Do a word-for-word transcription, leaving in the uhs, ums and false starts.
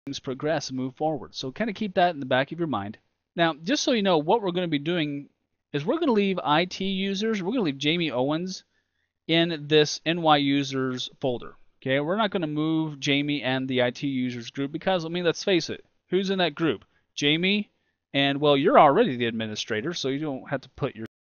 things progress and move forward. So kind of keep that in the back of your mind. Now, just so you know, what we're going to be doing is we're going to leave I T users, we're going to leave Jamie Owens in this N Y users folder. Okay, we're not going to move Jamie and the I T users group because, I mean, let's face it, who's in that group? Jamie, and well, you're already the administrator, so you don't have to put your